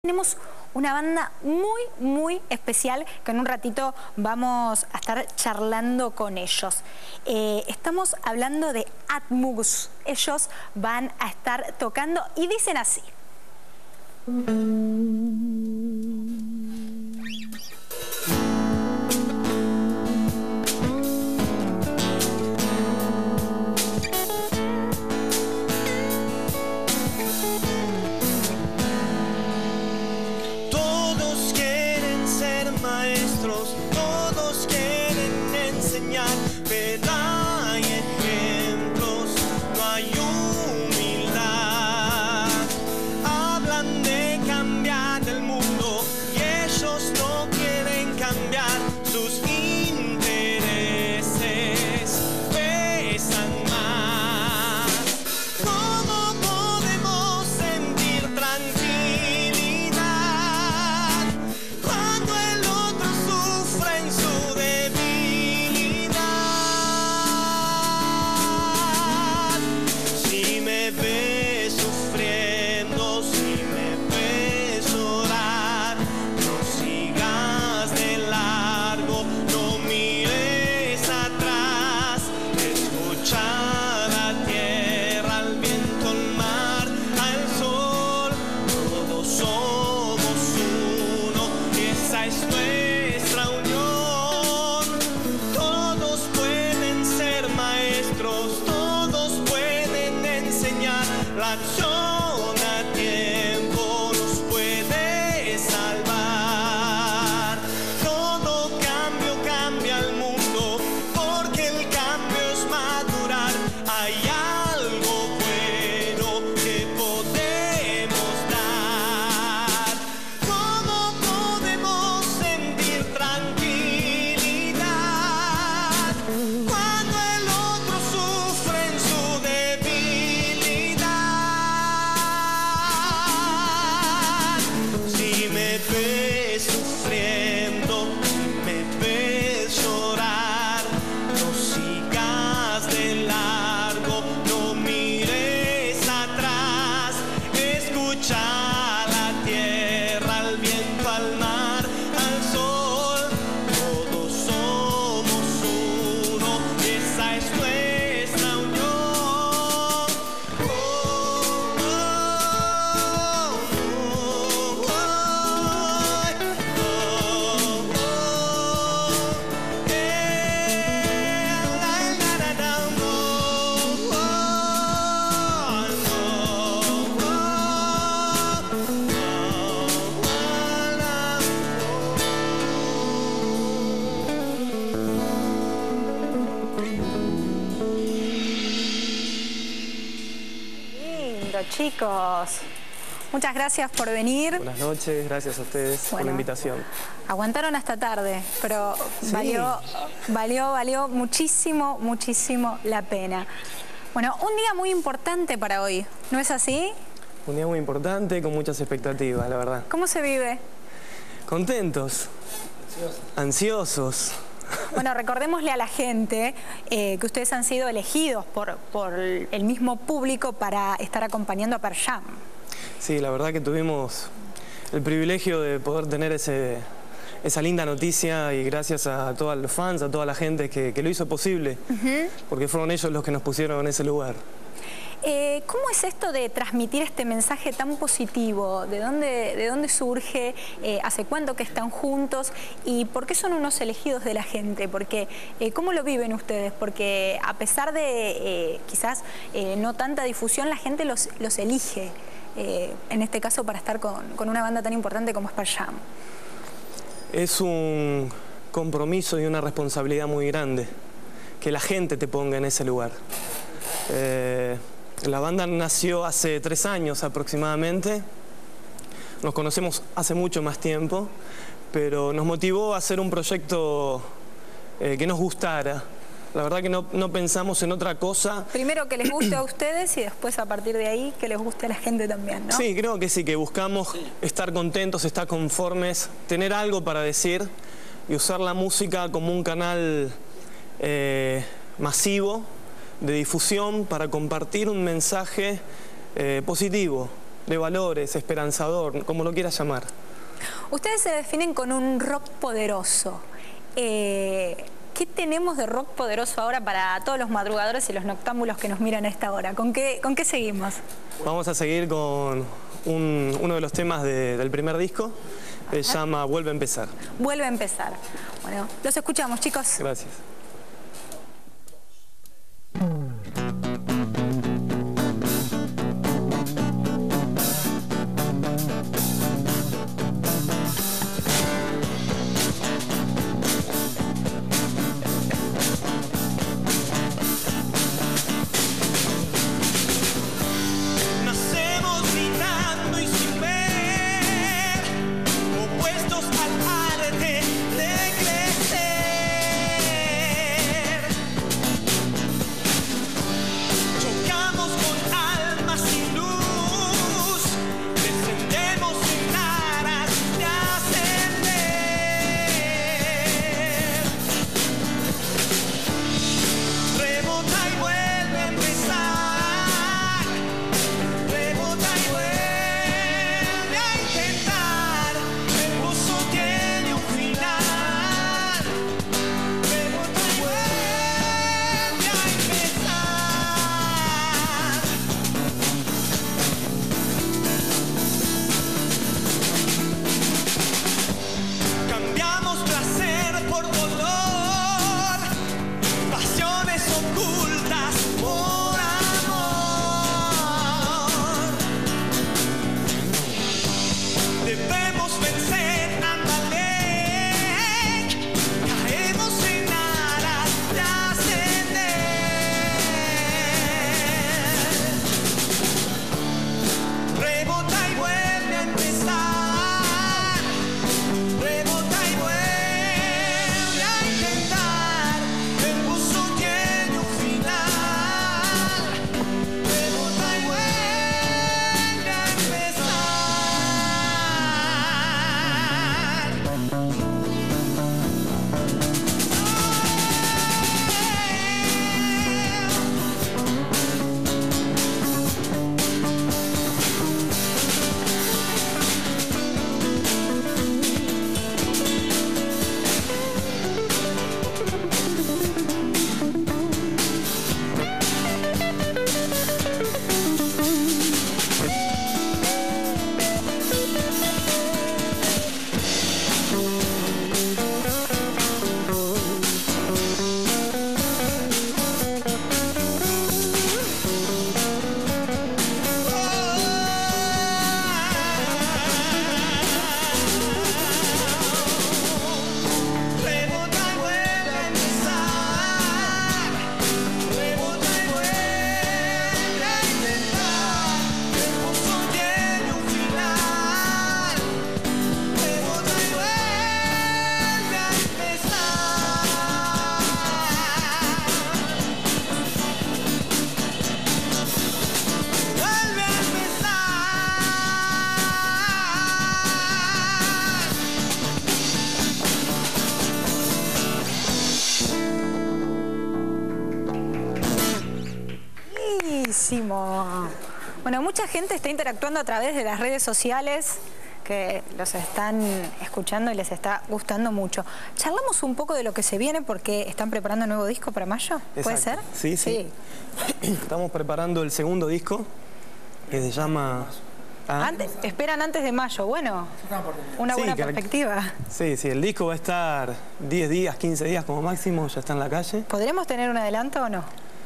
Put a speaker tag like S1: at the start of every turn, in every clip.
S1: Tenemos una banda muy especial que en un ratito vamos a estar charlando con ellos. Estamos hablando de Atmux. Ellos van a estar tocando y dicen así.
S2: Todos quieren enseñar, pero hay ejemplos, no hay humildad. Hablan de cambiar el mundo y ellos no quieren cambiar. Sus intereses pesan más. ¿Cómo podemos sentir tranquilidad cuando el otro sufre en su debilidad? Si me ves sufriendo, si me ves llorar, no sigas de largo, no mires atrás. Escucha la tierra, al viento, al mar, al sol. Todos somos uno y esa es nuestra unión. Todos pueden ser maestros, todos pueden enseñar. La acción a tiempo nos puede salvar. Todo cambio cambia el mundo, porque el cambio es madurar. Hay algo bueno que podemos dar. ¿Cómo podemos sentir tranquilidad cuando el otro sufre en su debilidad? Si me ves sufriendo, si me ves llorar, no sigas de largo, no mires atrás. Escucha la tierra, al viento, al mar, al sol. Todos somos uno y esa es nuestra unión.
S1: Lindo, chicos. Muchas gracias por venir.
S3: Buenas noches, gracias a ustedes por la invitación.
S1: Aguantaron hasta tarde, pero
S3: Sí.
S1: valió muchísimo la pena. Bueno, un día muy importante para hoy, ¿no es así?
S3: Un día muy importante, con muchas expectativas, la verdad.
S1: ¿Cómo se vive?
S3: Contentos. Ansiosos.
S1: Bueno, recordémosle a la gente que ustedes han sido elegidos por el mismo público para estar acompañando a Pearl Jam.
S3: Sí, la verdad que tuvimos el privilegio de poder tener esa linda noticia, y gracias a todos los fans, a toda la gente que lo hizo posible, porque fueron ellos los que nos pusieron en ese lugar.
S1: ¿Cómo es esto de transmitir este mensaje tan positivo? ¿De dónde surge? ¿Hace cuánto que están juntos? ¿Y por qué son unos elegidos de la gente? Porque, ¿cómo lo viven ustedes? Porque a pesar de quizás no tanta difusión, la gente los elige, en este caso para estar con una banda tan importante como es Pearl Jam.
S3: Es un compromiso y una responsabilidad muy grande que la gente te ponga en ese lugar. La banda nació hace 3 años aproximadamente. Nos conocemos hace mucho más tiempo, pero nos motivó a hacer un proyecto que nos gustara. La verdad que no pensamos en otra cosa.
S1: Primero que les guste a ustedes y después a partir de ahí que les guste a la gente también, ¿no?
S3: Sí, creo que sí, que buscamos estar contentos, estar conformes, tener algo para decir y usar la música como un canal masivo de difusión para compartir un mensaje positivo, de valores, esperanzador, como lo quieras llamar.
S1: Ustedes se definen con un rock poderoso. ¿Qué tenemos de rock poderoso ahora para todos los madrugadores y los noctámbulos que nos miran a esta hora? ¿Con qué seguimos?
S3: Vamos a seguir con uno de los temas del primer disco, que se llama Vuelve a empezar.
S1: Vuelve a empezar. Bueno, los escuchamos, chicos.
S3: Gracias.
S1: Bueno, mucha gente está interactuando a través de las redes sociales, que los están escuchando y les está gustando mucho. Charlamos un poco de lo que se viene porque están preparando un nuevo disco para mayo, ¿puede ser?
S3: Sí, sí. Estamos preparando el segundo disco, que se llama...
S1: Esperan antes de mayo, bueno, una buena perspectiva.
S3: Sí, sí, el disco va a estar 10 días, 15 días como máximo, ya está en la calle.
S1: ¿Podremos tener un adelanto o no?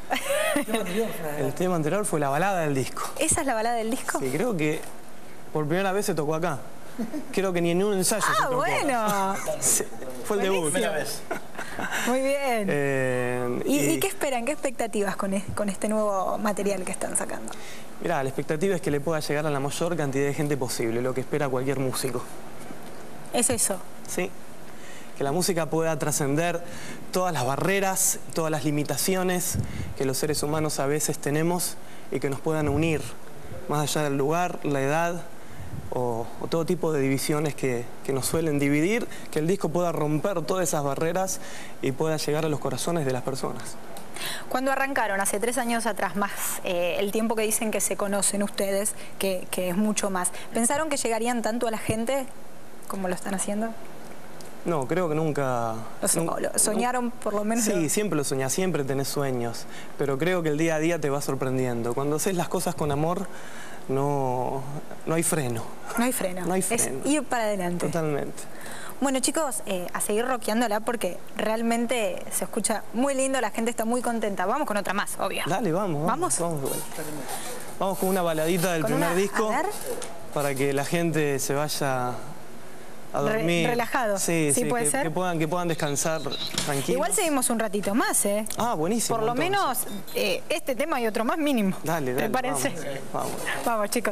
S3: El tema anterior fue la balada del disco.
S1: ¿Esa es la balada del disco?
S3: Sí, creo que por primera vez se tocó acá. Creo que ni en un ensayo se tocó.
S1: Bueno.
S3: Sí, fue el debut. Primera vez.
S1: Muy bien. ¿Y qué esperan? ¿Qué expectativas con este nuevo material que están sacando?
S3: Mirá, la expectativa es que le pueda llegar a la mayor cantidad de gente posible, lo que espera cualquier músico.
S1: ¿Es eso?
S3: Sí. Que la música pueda trascender todas las barreras, todas las limitaciones que los seres humanos a veces tenemos y que nos puedan unir, más allá del lugar, la edad, o todo tipo de divisiones que nos suelen dividir, que el disco pueda romper todas esas barreras y pueda llegar a los corazones de las personas.
S1: Cuando arrancaron, hace 3 años atrás, más el tiempo que dicen que se conocen ustedes, que es mucho más, ¿pensaron que llegarían tanto a la gente como lo están haciendo?
S3: No, creo que nunca...
S1: ¿Lo soñaron por lo menos?
S3: Sí, siempre lo soñás, siempre tenés sueños, pero creo que el día a día te va sorprendiendo. Cuando haces las cosas con amor, no hay freno.
S1: No hay freno.
S3: No hay freno.
S1: Es ir para adelante.
S3: Totalmente.
S1: Bueno, chicos, a seguir rockeándola porque realmente se escucha muy lindo, la gente está muy contenta. Vamos con otra más, obvio.
S3: Dale, vamos. Vamos con una baladita del primer disco para que la gente se vaya a dormir.
S1: Relajado.
S3: Sí,
S1: puede ser.
S3: Que puedan descansar tranquilos.
S1: Igual seguimos un ratito más, ¿eh?
S3: Ah, buenísimo.
S1: Por lo menos este tema y otro más mínimo.
S3: Dale.
S1: Prepárense. Vamos, chicos.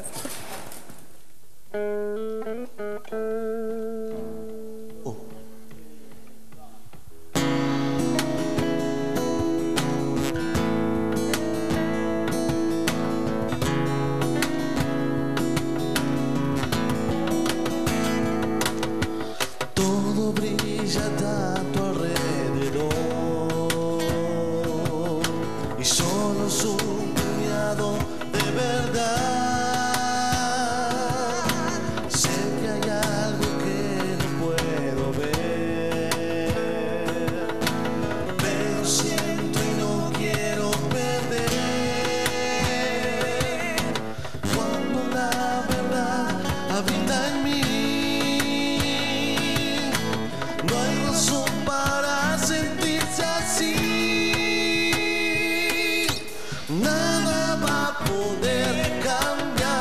S2: Todo brilla a tu alrededor y solo es un puñado de verdad. Sé que hay algo que no puedo ver, pero siento y no quiero perder. Cuando la verdad habita en mí, no hay razón para sentirse así. Nada va a poder cambiar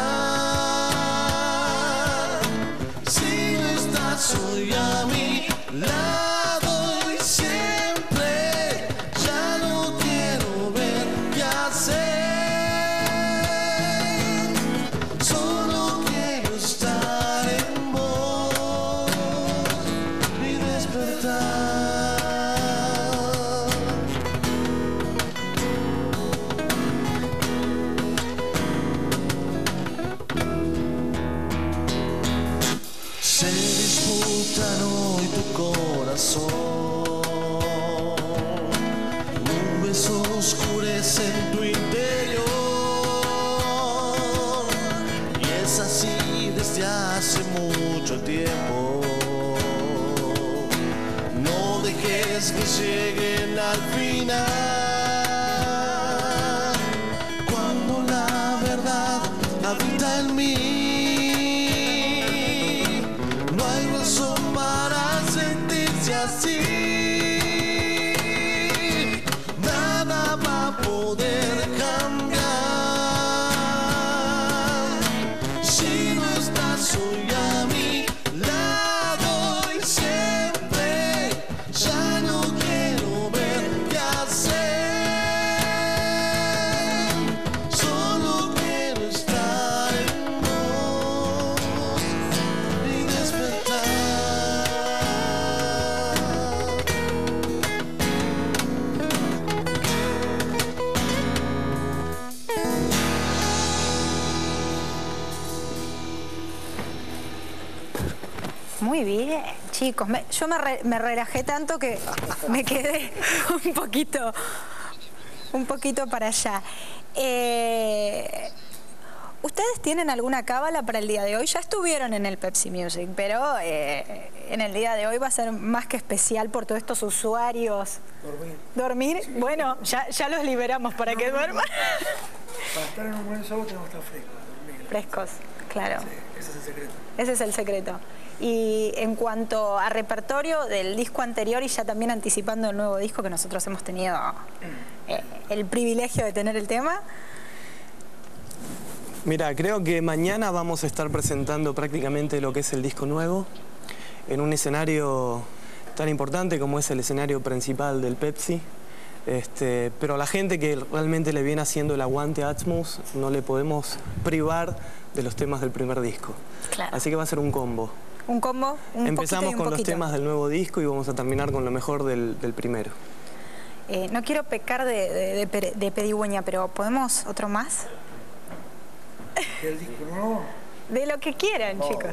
S2: si no estás hoy a mi lado y siempre. Ya no quiero ver qué hacer, solo quiero estar en vos y despertar. Se disputan hoy tu corazón, nubes oscurecen tu interior, y es así desde hace mucho tiempo. No dejes que lleguen al final. Cuando la verdad habita en mí, no hay razón para sentirse así. Nada va a poder cambiar si no estás hoy a mi lado y siempre. Ya no quiero ver qué hacer, solo quiero estar en vos y despertar.
S1: Muy bien, chicos. Yo me relajé tanto que me quedé un poquito para allá. ¿Ustedes tienen alguna cábala para el día de hoy? Ya estuvieron en el Pepsi Music, pero en el día de hoy va a ser más que especial por todos estos usuarios. ¿Dormir? Bueno, ya los liberamos para que duerman.
S4: Para estar en un buen show tenemos que estar frescos. Dormir.
S1: Frescos, claro.
S4: Sí, ese es el secreto.
S1: Ese es el secreto. Y en cuanto a repertorio del disco anterior y ya también anticipando el nuevo disco que nosotros hemos tenido el privilegio de tener el tema.
S3: Mira, creo que mañana vamos a estar presentando prácticamente lo que es el disco nuevo en un escenario tan importante como es el escenario principal del Pepsi. Pero a la gente que realmente le viene haciendo el aguante a Atmos no le podemos privar de los temas del primer disco.
S1: Claro.
S3: Así que va a ser un combo.
S1: Un combo,
S3: Empezamos con los temas del nuevo disco y vamos a terminar con lo mejor del primero.
S1: No quiero pecar de pedigüeña, pero ¿podemos otro más?
S4: ¿El disco nuevo?
S1: De lo que quieran, chicos.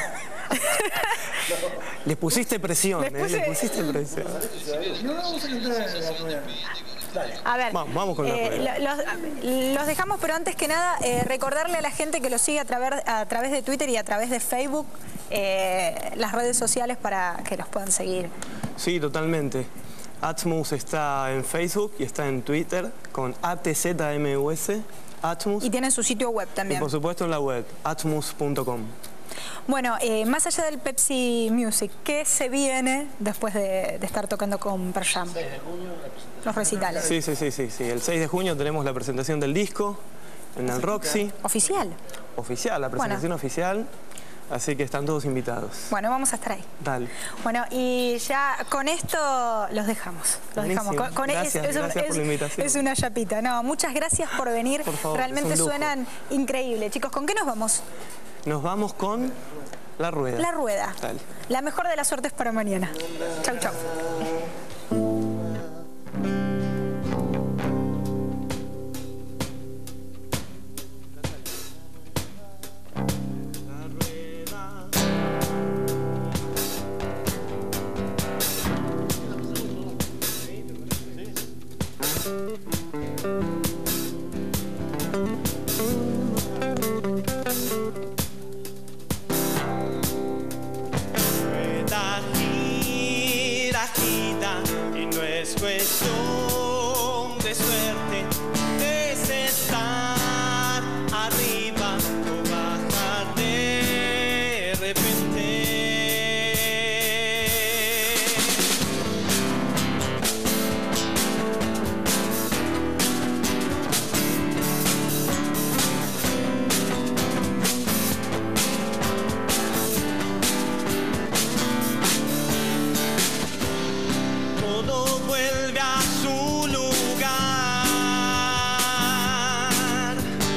S3: Les pusiste presión,
S1: Les puse-
S3: les pusiste presión.
S4: No vamos a cantar en la rueda. Dale.
S1: A ver,
S3: Vamos con la rueda.
S1: los dejamos, pero antes que nada, recordarle a la gente que los sigue a través de Twitter y a través de Facebook, las redes sociales para que los puedan seguir.
S3: Sí, totalmente. Atmus está en Facebook y está en Twitter con ATZMUS, Atmus.
S1: Y tienen su sitio web
S3: Y
S1: también.
S3: por supuesto en la web, atmus.com.
S1: Bueno, más allá del Pepsi Music, ¿qué se viene después de estar tocando con Pearl Jam? Los recitales.
S3: Sí. El 6 de junio tenemos la presentación del disco en el Roxy.
S1: ¿Oficial?
S3: Oficial, la presentación oficial. Así que están todos invitados.
S1: Bueno, vamos a estar ahí.
S3: Dale.
S1: Bueno, y ya con esto los dejamos. Los dejamos.
S3: Buenísimo. Gracias por la invitación.
S1: Es una chapita. No, muchas gracias por venir.
S3: Por favor,
S1: realmente
S3: es un lujo.
S1: suenan increíble. Chicos, ¿con qué nos vamos?
S3: Nos vamos con La Rueda.
S1: La Rueda.
S3: Dale.
S1: La mejor de las suertes para mañana. Chau, chau.
S2: Rueda, gira, gira, y no es cuestión de suerte, es estar arriba o bajar de repente. Todo vuelve a su lugar.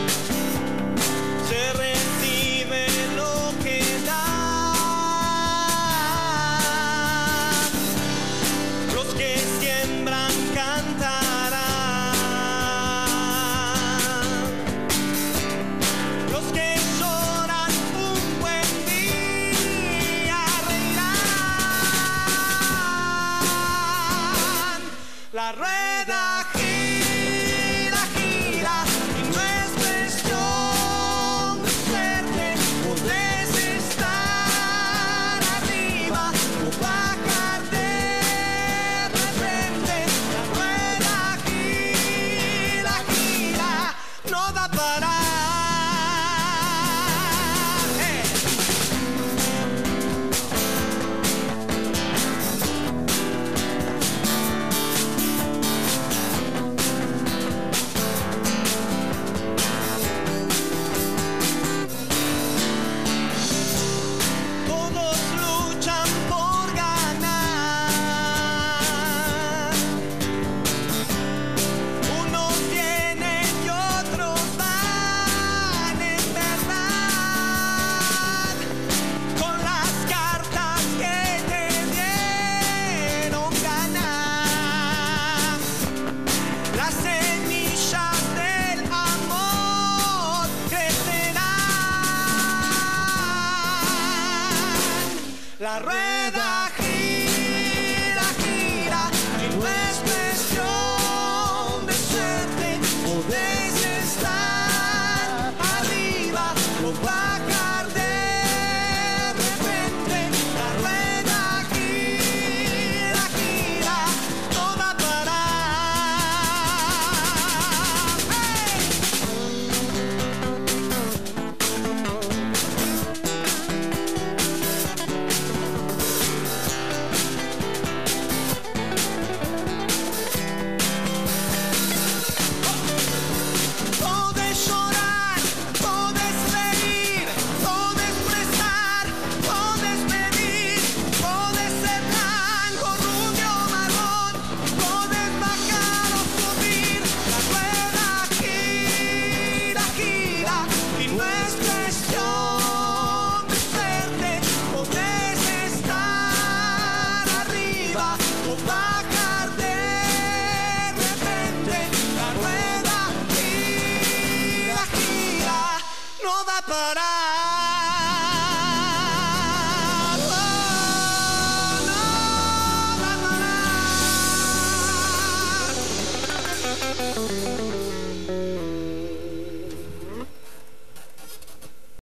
S2: Se recibe lo que da. Los que siembran cantarán. Los que lloran un buen día reirán. La rueda gira, gira, y no es cuestión de suerte. Podés estar arriba o bajar de repente. La rueda gira, gira, no va a parar. Todos luchan por ganar. Unos vienen y otros van, en verdad, con las cartas que te dieron ganar. Las semillas del amor crecerán. La rueda